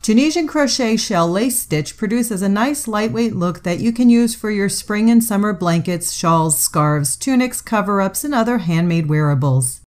Tunisian crochet shell lace stitch produces a nice lightweight look that you can use for your spring and summer blankets, shawls, scarves, tunics, cover-ups, and other handmade wearables.